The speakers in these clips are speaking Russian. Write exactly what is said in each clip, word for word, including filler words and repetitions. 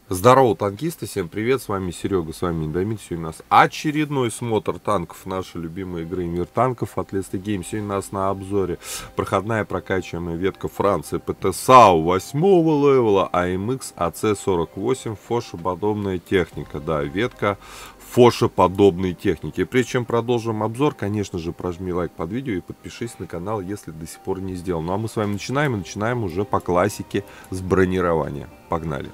Здорово, танкисты, всем привет, с вами Серега, с вами Недомит. Сегодня у нас очередной смотр танков нашей любимой игры Мир танков от Lesta Games. Сегодня у нас на обзоре проходная прокачиваемая ветка Франции ПТ САУ восьмого левела а эм икс а цэ сорок восемь фошеподобная техника. Да, ветка фошеподобной техники. И прежде чем продолжим обзор, конечно же, прожми лайк под видео и подпишись на канал, если до сих пор не сделал. Ну а мы с вами начинаем и начинаем уже по классике с бронирования. Погнали!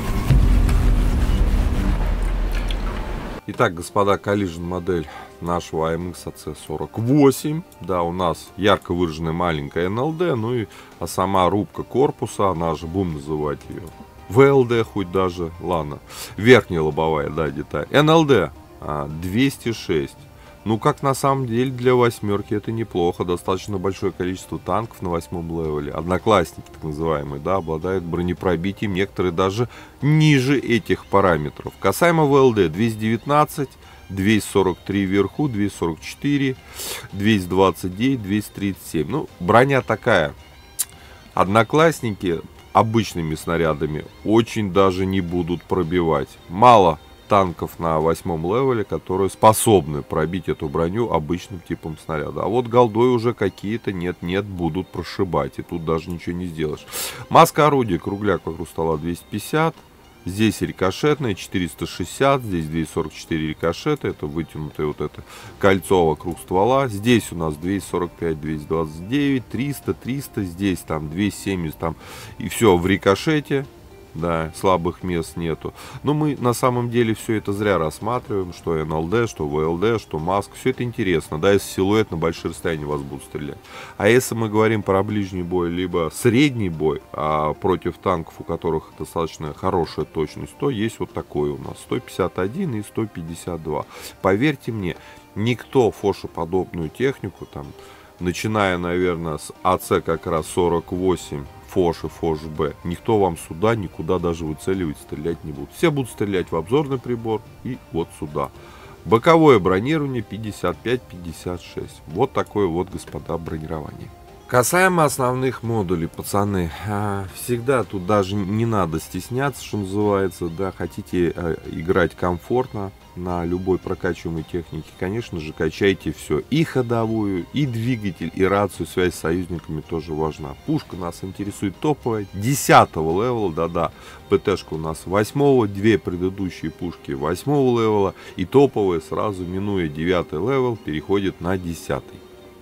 Итак, господа, Collision модель нашего а эм икс а цэ сорок восемь. Да, у нас ярко выраженная маленькая эн эл дэ, ну и а сама рубка корпуса, она же, будем называть ее вэ эл дэ, хоть даже, ладно, верхняя лобовая, да, деталь. эн эл дэ двести шесть. Ну, как на самом деле для восьмерки это неплохо. Достаточно большое количество танков на восьмом левеле. Одноклассники, так называемые, да, обладают бронепробитием. Некоторые даже ниже этих параметров. Касаемо вэ эл дэ двести девятнадцать, двести сорок три вверху, двести сорок четыре, двести двадцать девять, двести тридцать семь. Ну, броня такая. Одноклассники обычными снарядами очень даже не будут пробивать. Мало танков на восьмом левеле, которые способны пробить эту броню обычным типом снаряда. А вот голдой уже какие-то нет-нет будут прошибать. И тут даже ничего не сделаешь. Маска орудия, кругляк вокруг стола двести пятьдесят. Здесь рикошетная четыреста шестьдесят. Здесь двести сорок четыре рикошета. Это вытянутое вот это кольцо вокруг ствола. Здесь у нас двести сорок пять, двести двадцать девять, триста, триста. Здесь там двести семьдесят. Там, и все в рикошете. Да, слабых мест нету. Но мы на самом деле все это зря рассматриваем, что эн эл дэ, что вэ эл дэ, что маска. Все это интересно, да, если силуэт на большие расстояния вас будут стрелять. А если мы говорим про ближний бой, либо средний бой, а против танков, у которых достаточно хорошая точность, то есть вот такой у нас сто пятьдесят один и сто пятьдесят два. Поверьте мне, никто фошеподобную технику, там, начиная, наверное, с а цэ как раз сорок восемь, Фош и Фош Б, никто вам сюда никуда даже выцеливать, стрелять не будет. Все будут стрелять в обзорный прибор и вот сюда. Боковое бронирование пятьдесят пять пятьдесят шесть. Вот такое вот, господа, бронирование. Касаемо основных модулей, пацаны, всегда тут даже не надо стесняться, что называется, да, хотите играть комфортно на любой прокачиваемой технике, конечно же, качайте все, и ходовую, и двигатель, и рацию, связь с союзниками тоже важна. Пушка нас интересует топовая, десятого левела, да-да, ПТшка у нас восьмого, две предыдущие пушки восьмого левела, и топовая сразу, минуя девятый левел, переходит на десятый.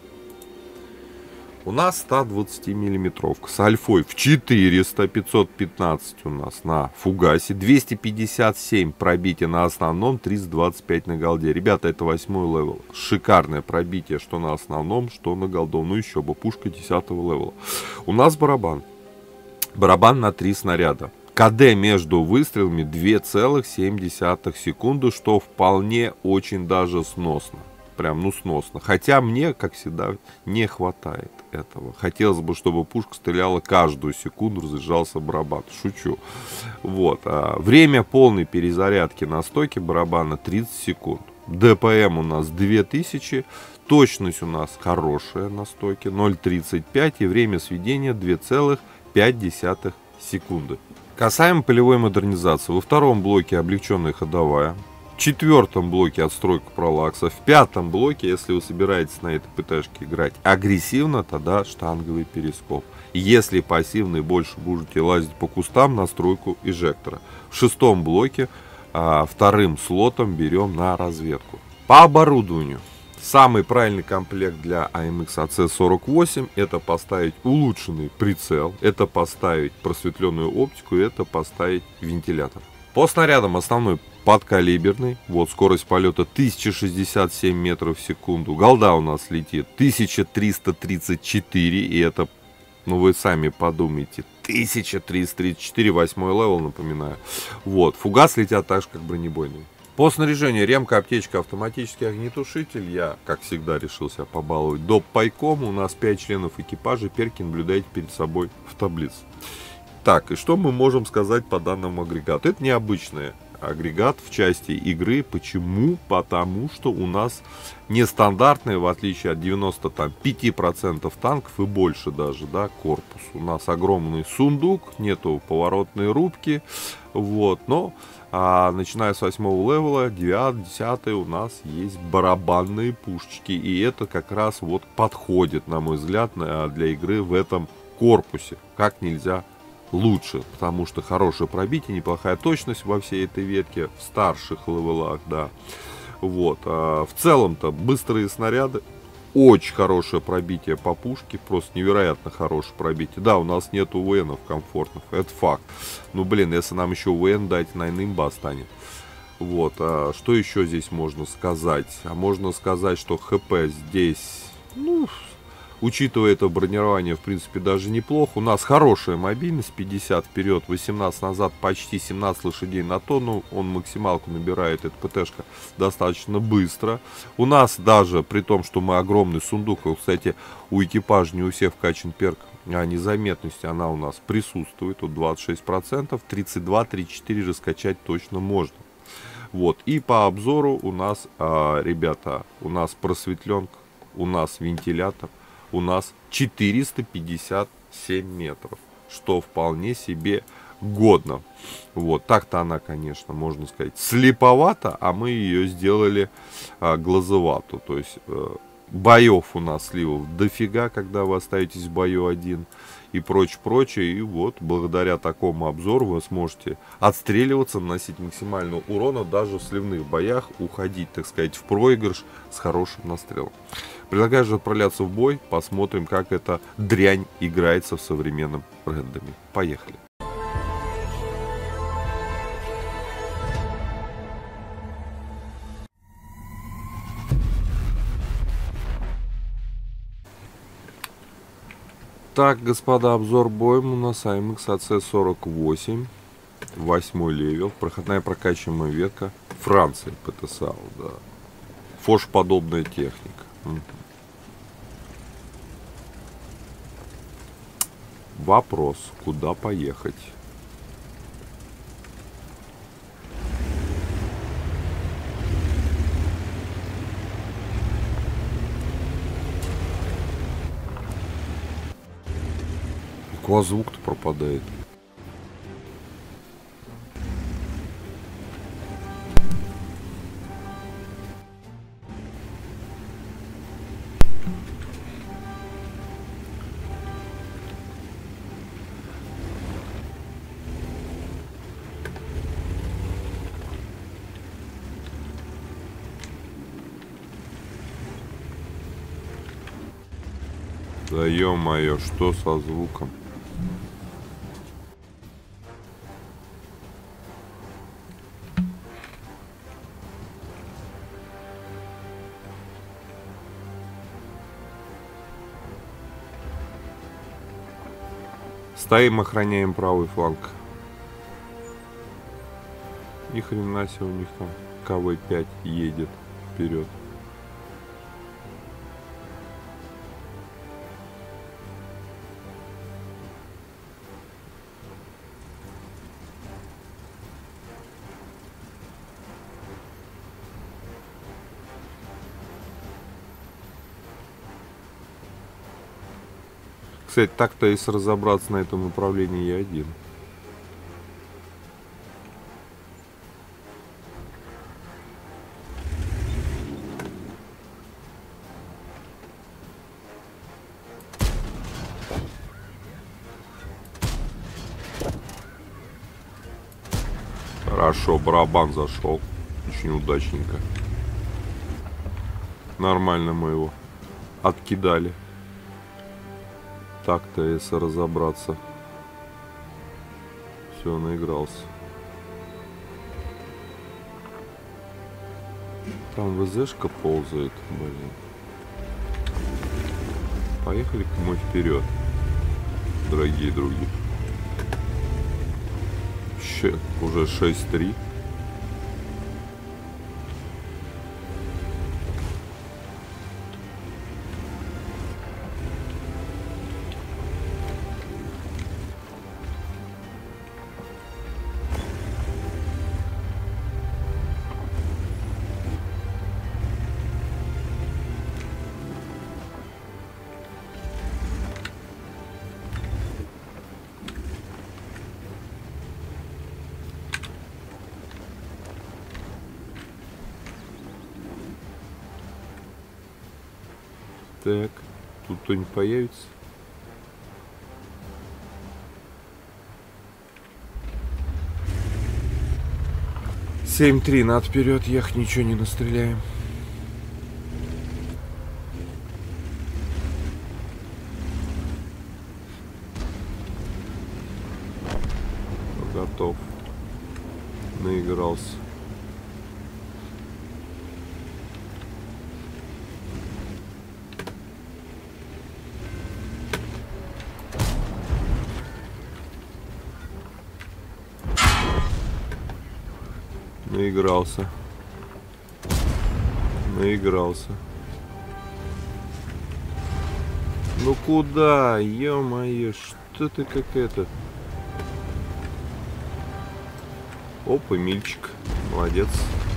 У нас сто двадцать миллиметровка с альфой в четыреста, пятьсот пятнадцать у нас на фугасе, двести пятьдесят семь пробитие на основном, триста двадцать пять на голде. Ребята, это восьмой левел. Шикарное пробитие, что на основном, что на голдом. Ну еще бы, пушка десятого левела. У нас барабан. Барабан на три снаряда. ка дэ между выстрелами две целых семь десятых секунды, что вполне очень даже сносно. Прям, ну, сносно. Хотя мне, как всегда, не хватает этого. Хотелось бы, чтобы пушка стреляла каждую секунду, разъезжался барабан. Шучу. Вот. А время полной перезарядки на стойке барабана тридцать секунд. дэ пэ эм у нас две тысячи. Точность у нас хорошая на стойке, ноль тридцать пять. И время сведения две целых пять десятых секунды. Касаемо полевой модернизации. Во втором блоке облегченная ходовая. В четвертом блоке отстройка пролакса. В пятом блоке, если вы собираетесь на этой ПТшке играть агрессивно, тогда штанговый перископ. Если пассивный, больше будете лазить по кустам, настройку эжектора. В шестом блоке а, вторым слотом берем на разведку. По оборудованию. Самый правильный комплект для а эм икс а цэ сорок восемь это поставить улучшенный прицел, это поставить просветленную оптику, это поставить вентилятор. По снарядам основной подкалиберный, вот скорость полета тысяча шестьдесят семь метров в секунду, голда у нас летит тысяча триста тридцать четыре, и это, ну вы сами подумайте, тысяча триста тридцать четыре, восьмой левел, напоминаю. Вот, фугас летят так же, как бронебойные. По снаряжению ремка, аптечка, автоматический огнетушитель. Я, как всегда, решил себя побаловать доп. Пайком. У нас пять членов экипажа. Перки наблюдаете перед собой в таблице. Так, и что мы можем сказать по данному агрегату? Это необычный агрегат в части игры. Почему? Потому что у нас нестандартный, в отличие от девяноста пяти процентов танков и больше даже, да, корпус. У нас огромный сундук, нету поворотной рубки. Вот, но а, начиная с восьмого левела, девятый, десятый у нас есть барабанные пушечки. И это как раз вот подходит, на мой взгляд, для игры в этом корпусе. Как нельзя лучше, потому что хорошее пробитие, неплохая точность во всей этой ветке, в старших левелах, да. Вот, а в целом-то быстрые снаряды. Очень хорошее пробитие по пушке, просто невероятно хорошее пробитие. Да, у нас нету УВНов комфортных, это факт. Ну, блин, если нам еще УВН дать, наверное, имба станет. Вот, а что еще здесь можно сказать? А можно сказать, что ХП здесь, ну, учитывая это бронирование, в принципе, даже неплохо. У нас хорошая мобильность, пятьдесят вперед, восемнадцать назад, почти семнадцать лошадей на тонну. Он максималку набирает, эта ПТшка, достаточно быстро. У нас даже, при том, что мы огромный сундук, и, кстати, у экипажа не у всех вкачан перк а незаметности, она у нас присутствует, тут двадцать шесть процентов, тридцать два тридцать четыре раскачать точно можно. Вот, и по обзору у нас, а, ребята, у нас просветленка, у нас вентилятор. У нас четыреста пятьдесят семь метров, что вполне себе годно. Вот, так-то она, конечно, можно сказать, слеповата, а мы ее сделали а, глазовату. То есть а, боев у нас сливов дофига, когда вы остаетесь в бою один и прочее, прочее. И вот, благодаря такому обзору вы сможете отстреливаться, наносить максимального урона даже в сливных боях, уходить, так сказать, в проигрыш с хорошим настрелом. Предлагаю же отправляться в бой, посмотрим, как эта дрянь играется в современном рендоме. Поехали. Так, господа, обзор боем у нас а эм икс а цэ сорок восемь, восьмой левел, проходная прокачиваемая ветка, Франция, ПТСАУ, да. Фош-подобная техника. Вопрос, куда поехать? Куда звук-то пропадает? Да ё-моё, что со звуком? Стоим, охраняем правый фланг. Ни хрена себе, у них там ка вэ пять едет вперед. Кстати, так-то если разобраться на этом направлении я один. Хорошо, барабан зашел. Очень удачненько. Нормально мы его откидали. Так-то, если разобраться. Все, наигрался. Там ВЗшка ползает, блин. Поехали-ка мы вперед, дорогие други. Че, уже шесть три. Так, тут кто-нибудь появится? семь три, надо вперед ехать, ничего не настреляем. Готов. Наигрался. Наигрался. Наигрался. Ну куда? Ё-моё, что ты какая-то? Опа, Мильчик. Молодец.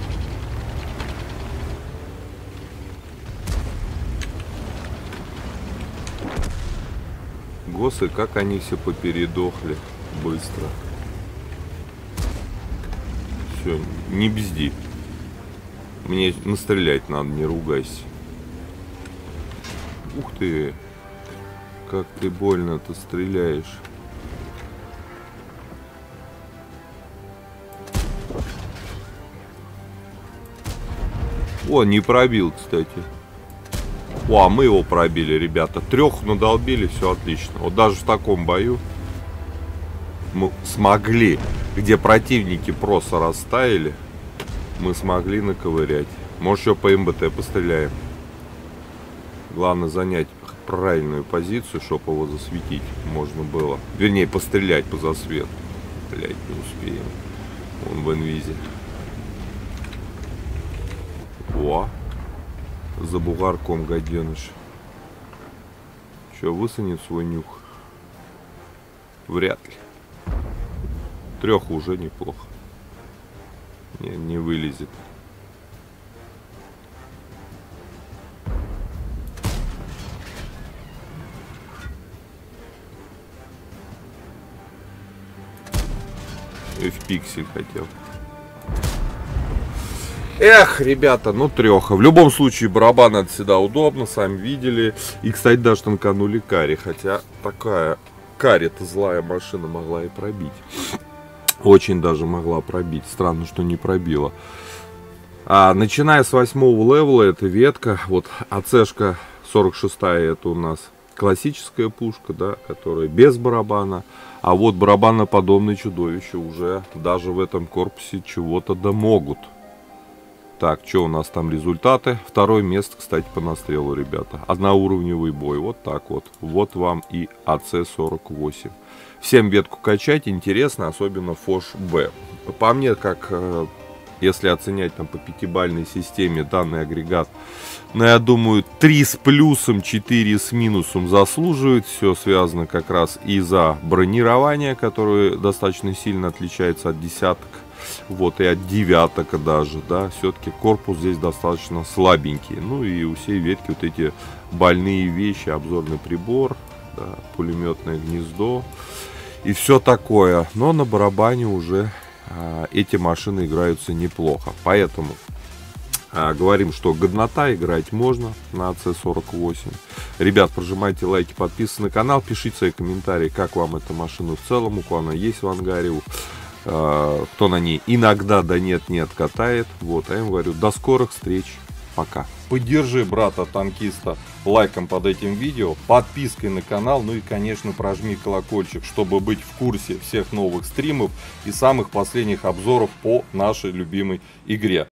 Госы, как они все попередохли быстро. Все, не бзди. Мне настрелять надо, не ругайся. Ух ты. Как ты больно-то стреляешь. О, не пробил, кстати. О, а мы его пробили, ребята. Трех надолбили, все отлично. Вот даже в таком бою мы смогли, где противники просто растаяли, мы смогли наковырять. Может, еще по эм бэ тэ постреляем. Главное занять правильную позицию, чтобы его засветить можно было. Вернее, пострелять по засвету. Блять, не успеем. Он в инвизе. О, за бугорком гаденыш. Че, высунет свой нюх? Вряд ли. Трех уже неплохо. Не, не вылезет. F-пиксель хотел. Эх, ребята, ну треха. В любом случае, барабан это всегда удобно, сами видели. И, кстати, даже танканули карри. Хотя такая карри-то злая машина могла и пробить. Очень даже могла пробить. Странно, что не пробила. А, начиная с восьмого левела, это ветка. Вот АЦшка сорок шестая, это у нас классическая пушка, да, которая без барабана. А вот барабаноподобные чудовища уже даже в этом корпусе чего-то да могут. Так, что у нас там результаты? Второе место, кстати, по настрелу, ребята. Одноуровневый бой. Вот так вот. Вот вам и А Цэ сорок восемь. Всем ветку качать интересно, особенно Фош Б. По мне, как если оценять там по пятибалльной системе данный агрегат, ну, я думаю, три с плюсом, четыре с минусом заслуживает. Все связано как раз из-за бронирования, которое достаточно сильно отличается от десяток. Вот, и от девяток даже, да, все-таки корпус здесь достаточно слабенький. Ну и у всей ветки вот эти больные вещи, обзорный прибор, да, пулеметное гнездо и все такое. Но на барабане уже а, эти машины играются неплохо. Поэтому а, говорим, что годнота, играть можно на А Цэ сорок восемь. Ребят, прожимайте лайки, подписывайтесь на канал, пишите свои комментарии, как вам эта машина в целом, у кого она есть в ангаре, кто на ней иногда, да нет-нет, катает. Вот, а я им говорю, до скорых встреч, пока. Поддержи брата-танкиста лайком под этим видео, подпиской на канал, ну и, конечно, прожми колокольчик, чтобы быть в курсе всех новых стримов и самых последних обзоров по нашей любимой игре.